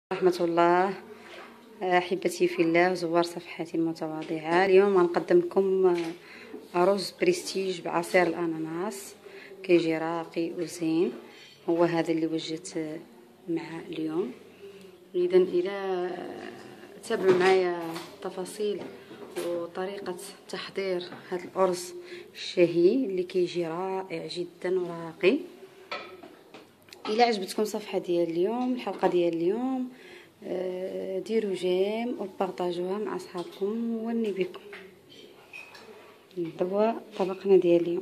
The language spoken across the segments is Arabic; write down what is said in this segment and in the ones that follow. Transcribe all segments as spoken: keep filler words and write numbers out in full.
رحمة الله. أحبتي في الله وزوار صفحتي المتواضعة، اليوم غنقدم لكم أرز بريستيج بعصير الأناناس، كيجي راقي وزين. هو هذا اللي وجدت مع اليوم. إذا إلى تابعوا معايا تفاصيل وطريقة تحضير هذا الأرز الشهي اللي كيجي رائع جدا وراقي. الى عجبتكم الصفحه ديال اليوم، الحلقه ديال اليوم، ديروا جيم وبارطاجوها مع اصحابكم وني بكم. دابا طبقنا ديال اليوم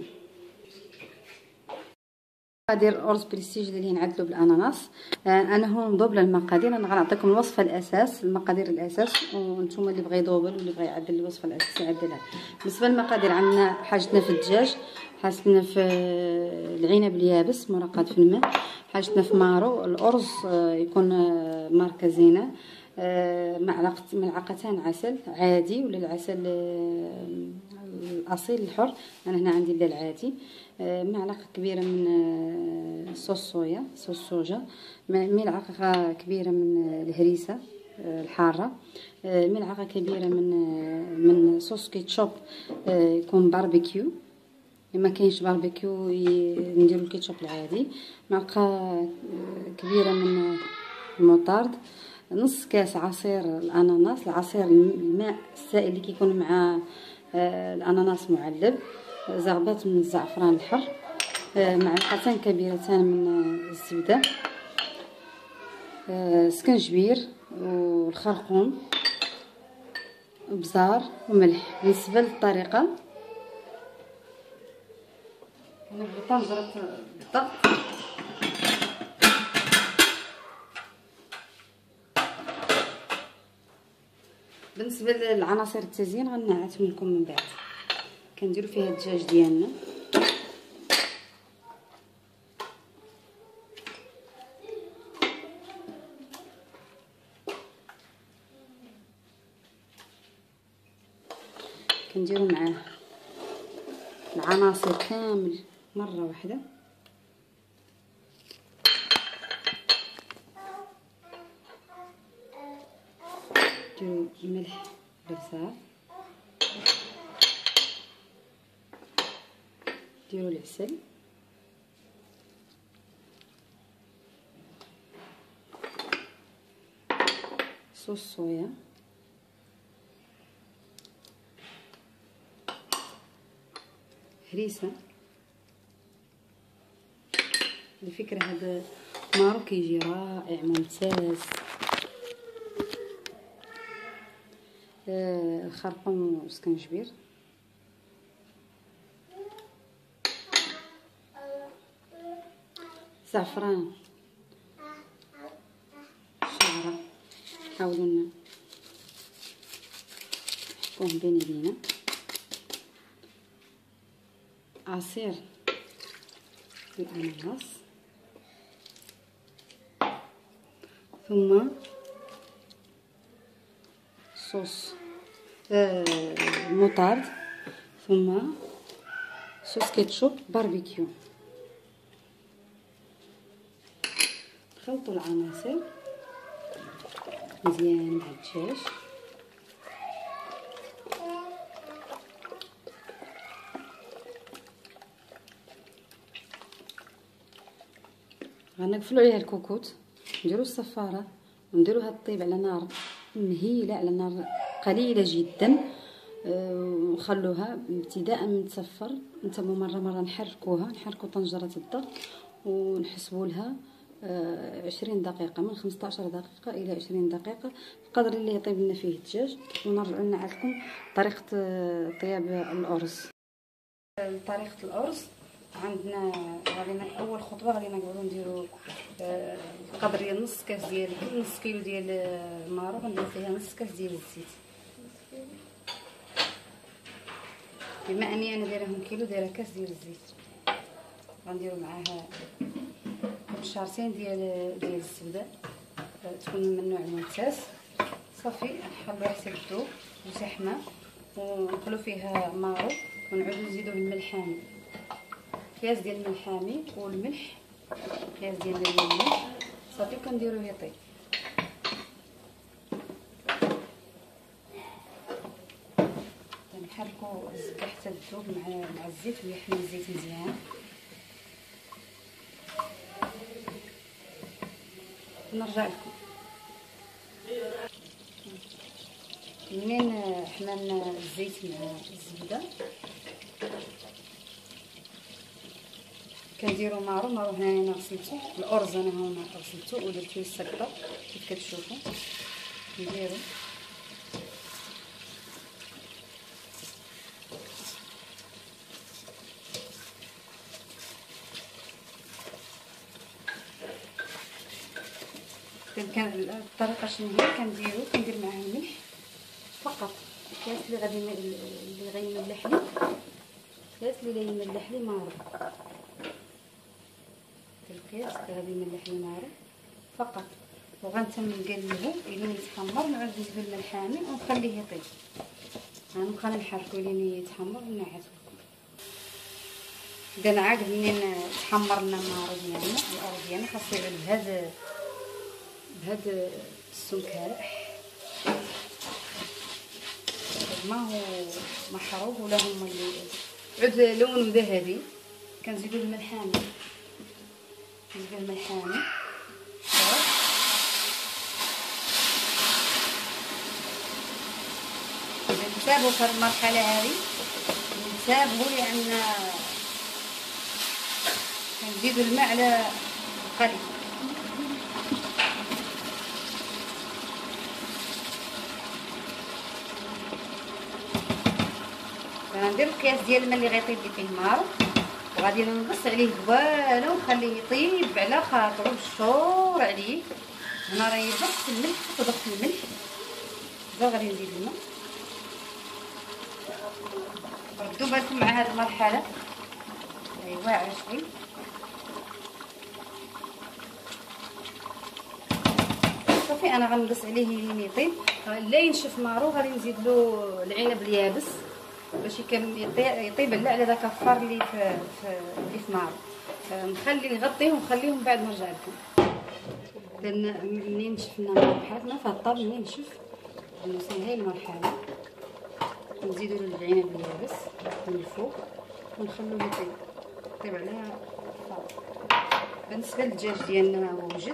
مقادير الارز بريستيج اللي نعدلو بالاناناس. انا هو مضوبله المقادير، انا غنعطيكم الوصفه الاساس، المقادير الاساس، وانتم اللي بغى يضوبل واللي بغى يعدل الوصفه الاساس يعدلها. بالنسبه للمقادير، عندنا حاجتنا في الدجاج، حاجتنا في العنب اليابس مرقد في الماء، حاجتنا في مارو الارز يكون ماركه زينه، معلقه ملعقتان عسل عادي ولا العسل الاصيل الحر، انا هنا عندي العادي، معلقه كبيره من صوص صويا صوص صوجا، ملعقه كبيره من الهريسه الحاره، ملعقه كبيره من من صوص كيتشوب يكون باربيكيو، ما كاينش باربيكيو نديرو الكيتشوب العادي، معلقه كبيره من المطارد، نص كاس عصير الاناناس، العصير الماء السائل اللي كيكون مع الاناناس معلب، زغبات من الزعفران الحر، معلقتان كبيرتان من الزبده، سكنجبير والخرقوم، بزار وملح. بالنسبه للطريقه، انا بطنجره الضغط بالنسبه للعناصر التزيين غنعتم لكم من بعد. كنديروا فيها الدجاج ديالنا، كنديروا معاه العناصر كامل مره واحده، ديروا الملح بزاف، ديروا العسل، صوص صويا، هريسه. الفكره هذا مارو كيجي رائع ممتاز، آه خرقوم وسكنجبير، زعفران، شعره، حاولوا نحكوهم بين يدينا، عصير الاناناس، ثم صوص آه موطارد، ثم صوص كيتشوب باربيكيو. خلطوا العناصر مزيان مع الدجاج، غنقفلوا عليها الكوكوط، نديروا الصفاره ونديروها طيب على نار مهيله، على نار قليله جدا، ونخلوها ابتداء من تصفر، نتابعوا مره مره نحركوها، نحركوا طنجره الضغط ونحسبوا لها عشرين دقيقه، من خمسطاش دقيقه الى عشرين دقيقه، القدر اللي يطيب لنا فيه الدجاج. ونرجعوا نعلمكم طريقه طياب الارز. طريقه الارز عندنا، غادي اول خطوه غادي نقعدوا نديروا القدر ديال نص كاس ديال نص كيلو ديال المارو، غنديروا فيها نص كاس ديال الزيت. بما اني انا دايرهم كيلو، دايره كاس ديال الزيت، غنديروا معاها بشارتين ديال ديال الزبده، تكون من النوع الممتاز. صافي نخلوها حتى تذوب وتحمى، ونخلو فيها مارو، ونعاودو نزيدوه الملح حامي، كاس ديال الملح حامي والملح، كاس ديال الملح، صافي كنديروه يطيب. نحركوا الزبده حتى تذوب مع مع الزيت ويحمي الزيت مزيان. نرجع لكم منين حملنا الزيت مع الزبده. كنديروا مارو مارو هنا انا غسلته، الارز انا هنا غسلته ودرت له السكر كيف كتشوفوا. نديرو كان الطريقه شنو هي، كنديرو كندير معاه الملح فقط، الكاس اللي غادي اللي غيملح لي، الكاس اللي غيملح لي مارو، الكاس اللي غادي يملح لي مارو فقط. وغنتم نقلبو الى يتحمر، نعاود نزيدو الماء الحامي ونخليه يطيب. غنبقى نحركو لين يتحمر ونعاد لكم. اذا عاد منين تحمر لنا مارو ديالنا الارز ديالنا خاصو يعود بهذا بهذا السمك هذا، ما هو محروق ولا هما اللي عود لونه ذهبي. كنزيدو الماء الحامي، نزيدو الماء الحامي نتابعو في المرحله هذه، نتابعو لان كنزيدو الماء على قليل. غندير الكاس ديال الماء اللي غيطيب لي فيه المارو، وغادي ننقص عليه بوالو ونخليه يطيب على خاطرو بالشور عليه. هنا راه ضفت الملح، ضفت الملح دابا غادي نزيد الماء. ردوا بالكم مع هذه المرحله هي واعره شوي. صافي انا غنقص عليه لين يطيب. لا ينشف مارو غادي نزيد له العنب اليابس باش يطيب لا على داك الفار اللي في اللي في مارو. نخلي نغطيه ونخليه من بعد نرجع لكم. منين شفنا مارو بحال هكا فالطاب منين نشف نوصل هاي المرحله، نزيدو له العنب اليابس من الفوق ونخلوه يطيب يطيب عليها الفار. بالنسبه للدجاج ديالنا هو وجد،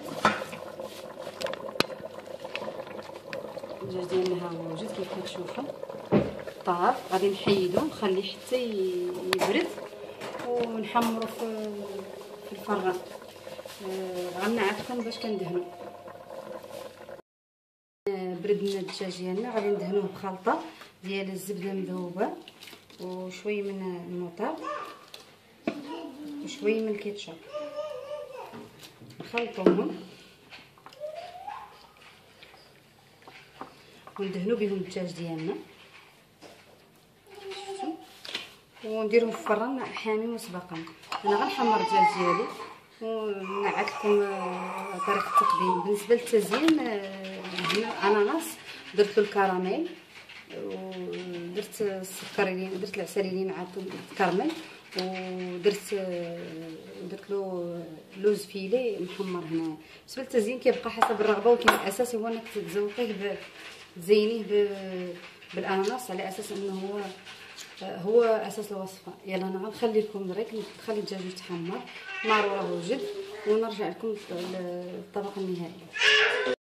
الدجاج ديالنا ها هو وجد كيف كتشوفوا طاب. غادي نحيدو نخليه حتى يبرد ونحمرو في في الفران. آه غنعافكم باش كندهنو. آه بردنا الدجاج ديالنا، غادي ندهنوه بخلطه ديال الزبده مذوبه وشويه من الموطار وشويه من الكيتشاب، نخلطوهم وندهنو بهم الدجاج ديالنا. شفتوا؟ ونديرهم في الفران حامي مسبقا. انا غنحمر الدجاج ديالي ونعاد لكم طريقه التقديم. بالنسبه للتزيين هنا اناناس درت له الكراميل ودرت السكر اللي درت العسل اللي مع الكرمل، ودرت درت له لوز فيلي محمر هنا. بالنسبه للتزيين كيبقى حسب الرغبه، ولكن الاساس هو انك تزوقيه تزينيه بالاناناس على اساس انه هو هو اساس الوصفه. يلا انا غنخليكم دريك نخلي الدجاج يتحمر، مارو راه وجد ونرجع لكم الطبق النهائي.